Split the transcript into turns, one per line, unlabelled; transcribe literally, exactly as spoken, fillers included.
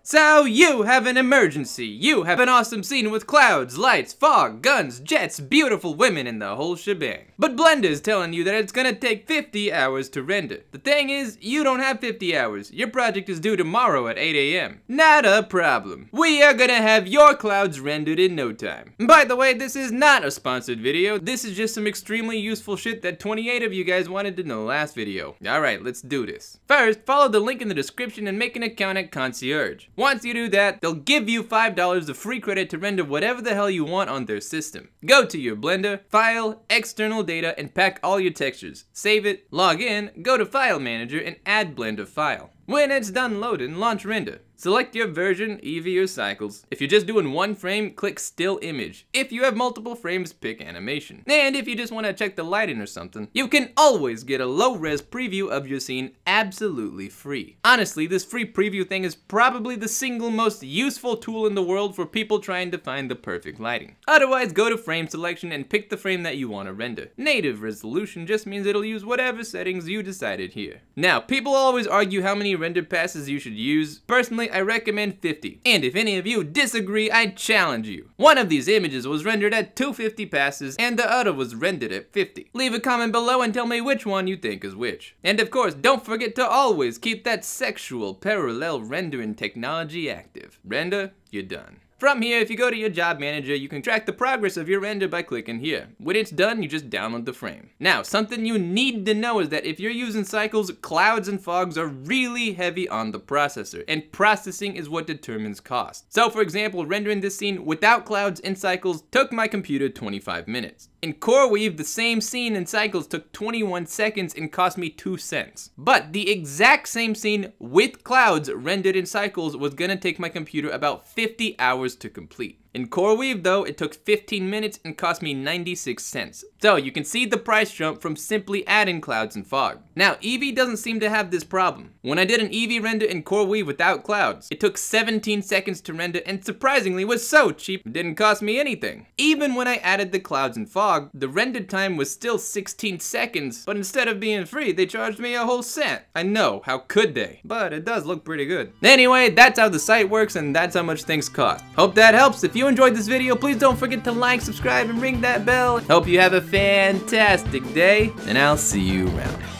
So you have an emergency. You have an awesome scene with clouds, lights, fog, guns, jets, beautiful women, and the whole shebang. But Blender's telling you that it's gonna take fifty hours to render. The thing is, you don't have fifty hours. Your project is due tomorrow at eight A M Not a problem. We are gonna have your clouds rendered in no time. By the way, this is not a sponsored video. This is just some extremely useful shit that twenty-eight of you guys wanted to know last video. Alright, let's do this. First, follow the link in the description and make an account at Concierge. Once you do that, they'll give you five dollars of free credit to render whatever the hell you want on their system. Go to your Blender, File, External Data, and pack all your textures. Save it, log in, go to File Manager, and add Blender File. When it's done loading, launch render. Select your version, Eevee or Cycles. If you're just doing one frame, click Still Image. If you have multiple frames, pick Animation. And if you just want to check the lighting or something, you can always get a low-res preview of your scene absolutely free. Honestly, this free preview thing is probably the single most useful tool in the world for people trying to find the perfect lighting. Otherwise, go to Frame Selection and pick the frame that you want to render. Native resolution just means it'll use whatever settings you decided here. Now, people always argue how many render passes you should use. Personally, I recommend fifty. And if any of you disagree, I challenge you. One of these images was rendered at two hundred fifty passes and the other was rendered at fifty. Leave a comment below and tell me which one you think is which. And of course, don't forget to always keep that sexual parallel rendering technology active. Render, you're done. From here, if you go to your job manager, you can track the progress of your render by clicking here. When it's done, you just download the frame. Now, something you need to know is that if you're using cycles, clouds and fogs are really heavy on the processor, and processing is what determines cost. So for example, rendering this scene without clouds and cycles took my computer twenty-five minutes. In CoreWeave, the same scene in cycles took twenty-one seconds and cost me two cents. But the exact same scene with clouds rendered in cycles was gonna take my computer about fifty hours to complete. In CoreWeave though, it took fifteen minutes and cost me ninety-six cents. So you can see the price jump from simply adding clouds and fog. Now Eevee doesn't seem to have this problem. When I did an Eevee render in CoreWeave without clouds, it took seventeen seconds to render and surprisingly was so cheap it didn't cost me anything. Even when I added the clouds and fog, the render time was still sixteen seconds, but instead of being free, they charged me a whole cent. I know, how could they? But it does look pretty good. Anyway, that's how the site works and that's how much things cost. Hope that helps. If you enjoyed this video, please don't forget to like, subscribe, and ring that bell. Hope you have a fantastic day, and I'll see you around.